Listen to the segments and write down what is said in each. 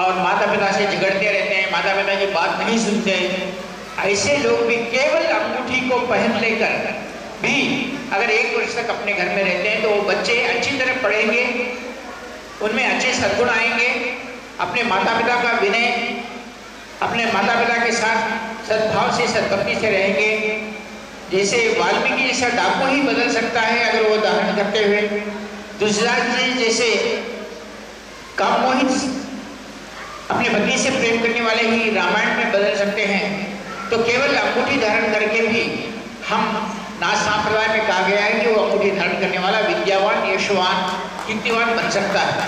और माता पिता से झगड़ते रहते हैं, माता पिता की बात नहीं सुनते, ऐसे लोग भी केवल अंगूठी को पहन लेकर भी अगर 1 वर्ष तक अपने घर में रहते हैं तो वो बच्चे अच्छी तरह पढ़ेंगे, उनमें अच्छे सद्गुण आएंगे, अपने माता पिता का विनय, अपने माता पिता के साथ सद्भाव से सद्भक्ति से रहेंगे। जैसे वाल्मीकि जैसा डाकू ही बदल सकता है अगर वो धारण करते हुए, दुष्यंत जी जैसे काममोहित अपने पत्नी से प्रेम करने वाले ही रामायण में बदल सकते हैं। तो केवल अंगूठी धारण करके भी हम नाथ संप्रदाय में कहा गया है कि वो अंगूठी धारण करने वाला विद्यावान, यशवान, कीर्तिवान बन सकता है।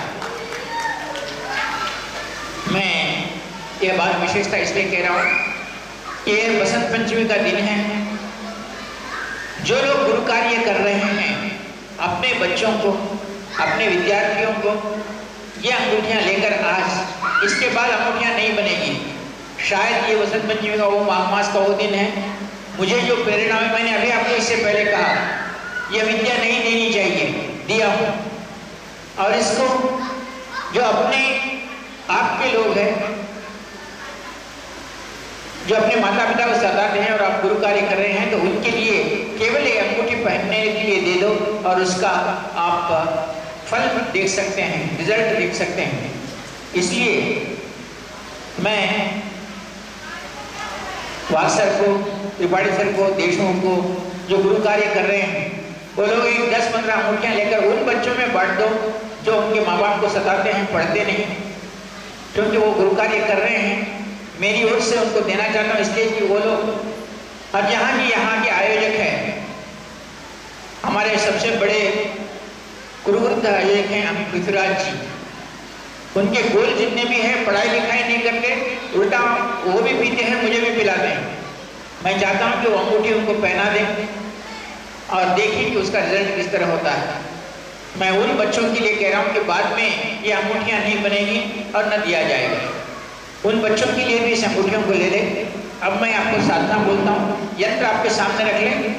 मैं यह बात विशेषता इसलिए कह रहा हूँ कि बसंत पंचमी का दिन है। जो लोग गुरु कार्य कर रहे हैं अपने बच्चों को, अपने विद्यार्थियों को ये अंगूठियाँ लेकर आज, इसके बाद अंगूठियाँ नहीं बनेगी। शायद ये बसंत पंचमी का वो माघ मास का वो दिन है। मुझे जो प्रेरणा में, मैंने अभी आपको इससे पहले कहा, यह विद्या नहीं देनी चाहिए, दिया हूँ। और इसको जो अपने आपके लोग हैं, जो अपने माता पिता को सताते हैं और आप गुरु कार्य कर रहे हैं, तो उनके लिए केवल एक अंगूठी पहनने के लिए दे दो और उसका आप फल देख सकते हैं, रिजल्ट देख सकते हैं। इसलिए मैं वाघ सर को, त्रिपाठी सर को, देशमुख को, जो गुरु कार्य कर रहे हैं, वो लोग 10-15 अंगूठियाँ लेकर उन बच्चों में बांट दो जो उनके माँ बाप को सताते हैं, पढ़ते नहीं, क्योंकि वो गुरु कार्य कर रहे हैं। मेरी ओर से उनको देना चाहता हूँ इसलिए कि वो लोग, अब यहाँ के आयोजक हैं, हमारे सबसे बड़े कुरुवृत्त आयोजक हैं अमित पृथ्वीराज जी। उनके गोल जितने भी हैं पढ़ाई लिखाई नहीं करते, उल्टा वो भी पीते हैं, मुझे भी पिलाते हैं। मैं चाहता हूँ कि वो अंगूठी उनको पहना दें और देखिए कि उसका रिजल्ट किस तरह होता है। मैं उन बच्चों के लिए कह रहा हूँ कि बाद में ये अंगूठियाँ नहीं बनेगी और न दिया जाएगा। उन बच्चों के लिए भी इस अंगूठियों को ले लें। अब मैं आपको साधना बोलता हूँ, यंत्र आपके सामने रख लें।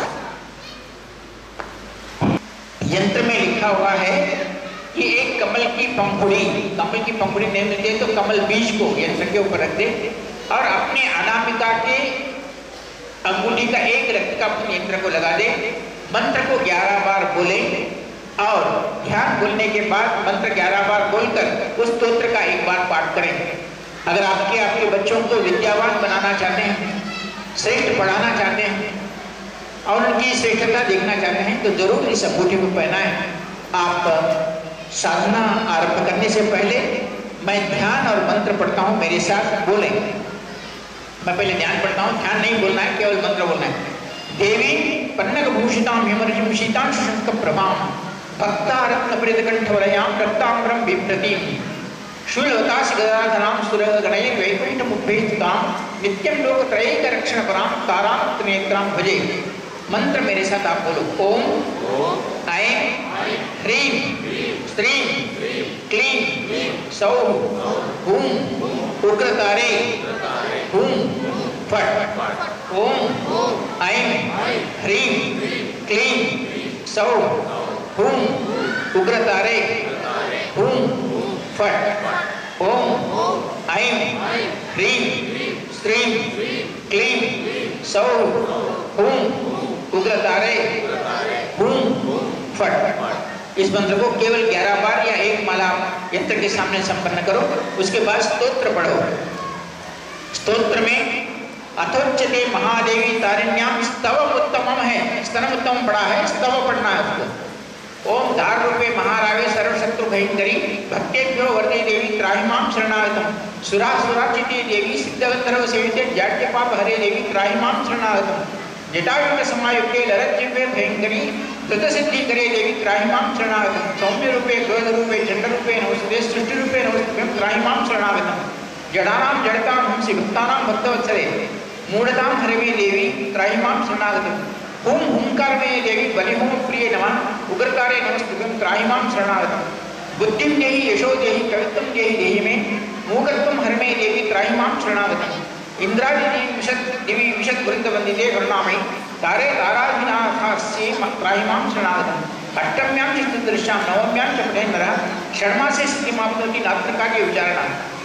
यंत्र में लिखा हुआ है कि एक कमल की पंखुड़ी नहीं मिलती है तो कमल बीज को यंत्र के ऊपर रख दे और अपने अनामिका के अंगूठी का एक रक्त का यंत्र को लगा दे। मंत्र को 11 बार बोले और ध्यान बोलने के बाद मंत्र 11 बार बोलकर उस स्तोत्र का एक बार पाठ करें। अगर आपके बच्चों को विद्यावान बनाना चाहते हैं, श्रेष्ठ पढ़ाना चाहते हैं और उनकी श्रेष्ठता देखना चाहते हैं तो जरूर इस अंगूठी को पहनाएं। आप साधना आरंभ करने से पहले मैं ध्यान और मंत्र पढ़ता हूँ, मेरे साथ बोलें। मैं पहले ध्यान पढ़ता हूँ, ध्यान नहीं बोलना है, केवल मंत्र बोलना है। देवी पन्नग भूषितां हिमर्जुं शीतां शंख प्रभां भक्ता रत्न परित कंठवलयां रक्ताम्बरं बिभ्रतीं शूलवतासि गदाधरां सुरगणैः वैकुंठ मुख्यैस्थितां नित्यं लोकत्रयैक रक्षण परां तारां नेत्रां भजे। मंत्र मेरे साथ आप बोलो। ओम ऐं ह्रीं स्त्रीं क्लीं सौः हूं उग्रतारे हूं फट। ओम ऐं ह्रीं क्लीं सौः हूं उग्रतारे हूं फट। ओम ऐं ह्रीं स्त्रीं क्लीं सौः हूं उग्रतारे हूं फट। इस मंत्र को केवल 11 बार या एक माला यंत्र के सामने संपन्न करो। उसके बाद स्तोत्र पढ़ो। स्तोत्र में अथोच्यते महादेवी तारिण्याम स्तव उत्तमम है, स्तनम उत्तम पढ़ा है, स्तव पढ़ना है उसको। ओम धार रूपे महारावे सर्वशत्रु भयंकरी भक्तेभ्यो वर्दे देवी त्राहिमां शरणागतम सुरासुराचिते देवी सिद्धगंधर्व सेविते जाड्यपाप हरे देवी त्राहिमां शरणागतम जटायुक्त समायुक्ते लरज्जिह्वे भयंकरी तत सिद्धि करे देवी त्राहिमां शरणागतम सौम्य रूपे क्रोध रूपे चंड रूपे नमस्ते सृष्टि रूपे नमस्ते त्राहिमां शरणागतम जडानां जड़तां हंसि भक्तानां भक्तवत्सले मूढ़तां हरवे देवी त्राहिमां शरणागतम हुं हुंकारणे देवी बलिहोम प्रिय नमः उग्रतारे नमस्तुभ्यं त्राहिमां शरणागतम बुद्धिं देहि यशो देहि कवित्वं देहि देहि मे मूकत्वं हरमे देवी त्राहिमां शरणागतम इंद्रादि दिवी विशद वृंद वंदिते वर्णामयि तारे ताराभिनाथास्ये त्राहिमां शरणागतम अष्टम्यां च दृश्यां नवम्यां च पठेन्नरः षण्मासे सिद्धिमाप्नोति नात्रकार्य विचारणा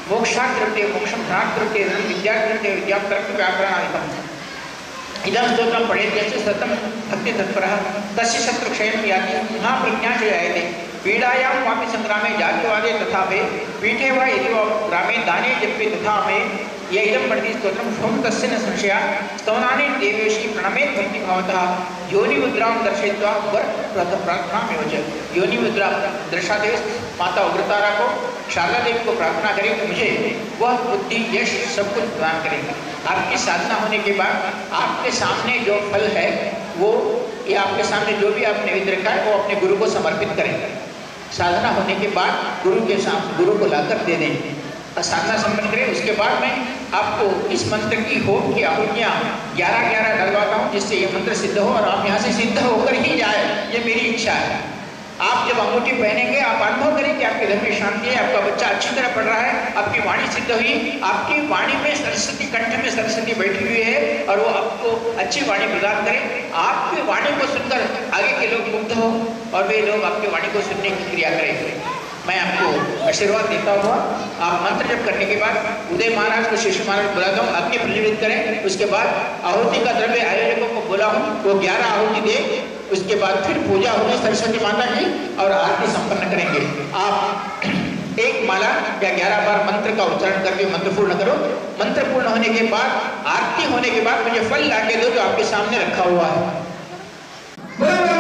मोक्षाकृते मोक्षं प्राकृते विद्याकृते विद्याप्राप्ति व्याकरणादिकम् इदं स्तोत्रं पठेद्यस्य सततं भक्ति तत्परः तस्य शत्रुक्षयं याति महाप्रज्ञा च जायते पीडायां वापि संग्रामे जात्यवादे तथा भे पीठे वा यदि वा ग्रामे दाने जपे तथा मे य इदं पठति स्तोत्रं स्वं तस्य न संशया स्तवनानि देवेशि प्रणमेत् भक्तिभावतः योनिमुद्रां दर्शयित्वा वर प्रार्थनामेव च योनिमुद्रा दर्शाते माता उग्रतारा को शारदा देवी को प्रार्थना करें कि मुझे वह बुद्धि यश सब कुछ प्रदान करेंगे। आपकी साधना होने के बाद आपके सामने जो फल है वो या आपके सामने जो भी आप नैवेद्य रखा है वो अपने गुरु को समर्पित करें। साधना होने के बाद गुरु के सामने गुरु को लाकर दे दें और साधना संपन्न करें। उसके बाद मैं आपको इस मंत्र की होम की आहुतियाँ 11-11 डलवाता हूँ जिससे ये मंत्र सिद्ध हो और आप यहाँ से सिद्ध होकर ही जाए, ये मेरी इच्छा है। आप जब अंगूठी पहनेंगे आप अनुभव करें कि आपके घर में शांति है, आपका बच्चा अच्छी तरह पढ़ रहा है, आपकी वाणी सिद्ध हुई, आपकी वाणी में सरस्वती, कंठ में सरस्वती बैठी हुई है और वो आपको अच्छी वाणी प्रदान करें। आपकी वाणी को सुनकर आगे के लोग मुग्ध हो और वे लोग आपकी वाणी को सुनने की क्रिया करें। मैं आपको आशीर्वाद देता हुआ आप मंत्र जप करने के बाद उदय महाराज को शिष्य महाराज बुलाता हूँ, अग्नि प्रज्वलित करें। उसके बाद आहुति का द्रव्य आयोजकों को बोला हूँ, वो 11 आहुति दे। उसके बाद फिर पूजा होगी सरस्वती माता की और आरती संपन्न करेंगे। आप एक माला या 11 बार मंत्र का उच्चारण करके मंत्र पूर्ण करो। मंत्र पूर्ण होने के बाद आरती होने के बाद मुझे फल लाके दो जो आपके सामने रखा हुआ है।